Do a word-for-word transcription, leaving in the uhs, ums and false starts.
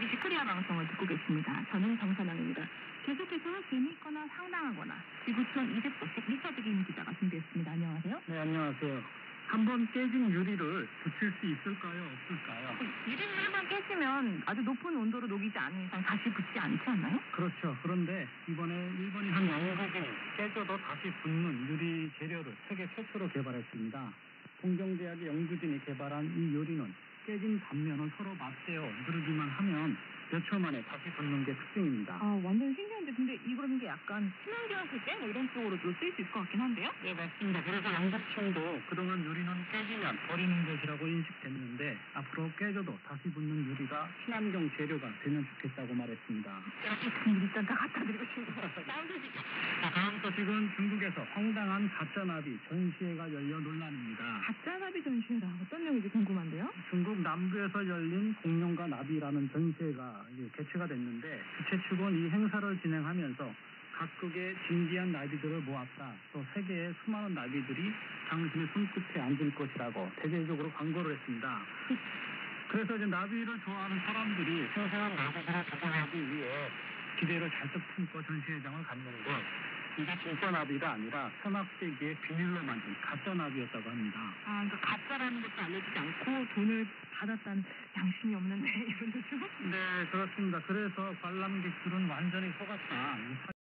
에스비씨 코리아 방송을 듣고 계십니다. 저는 정선영입니다. 계속해서 재미있거나 황당하거나 지구촌 이색 소식 리서드김 기자가 준비했습니다. 안녕하세요. 네, 안녕하세요. 한번 깨진 유리를 붙일 수 있을까요? 없을까요? 유리를 한번 깨지면 아주 높은 온도로 녹이지 않은 이상 다시 붙지 않지 않나요? 그렇죠. 그런데 이번에 일본이 한 영국이 깨져도 다시 붙는 유리 재료를 세계 최초로 개발했습니다. 공정제약의 영주진이 개발한 이 유리는 깨진 단면을 서로 맞대어 누르기만 하면 몇 초 만에 다시 붙는 게 특징입니다. 아, 완전 신기한데 근데 이런 게 약간 친환경 세제 뭐 이런 쪽으로도 쓸 수 있을 것 같긴 한데요? 네, 맞습니다. 그래서 영국층도 그동안 유리는 깨지면 버리는 것이라고 인식됐는데 앞으로 깨져도 다시 붙는 유리가 친환경 재료가 되면 좋겠다고 말했습니다. 여기 일단 다 갖다 드리고 싶네요. 사운드지. 다음 소식은 중국에서 황당한 가짜나비 전시회가 열려 논란입니다. 가짜나비 전시회라 어떤 내용인지 궁금한데요? 중국 남부에서 열린 공룡과 나비라는 전시회가 이제 개최가 됐는데 주최 측은 이 행사를 진행하면서 각국의 진귀한 나비들을 모았다. 또 세계의 수많은 나비들이 당신의 손끝에 앉을 것이라고 대대적으로 광고를 했습니다. 그래서 이제 나비를 좋아하는 사람들이 생생한 나비들을 구경하기 위해 기대를 잔뜩 품고 전시회장을 갔는데 이게 진짜 나비가 아니라 현악세기의 비닐로 만든 가짜 나비였다고 합니다. 아, 그러니까 가짜라는 것도 알려주지 않고 돈을 받았다는 양심이 없는데 이런 거죠? 네, 그렇습니다. 그래서 관람객들은 완전히 속았다.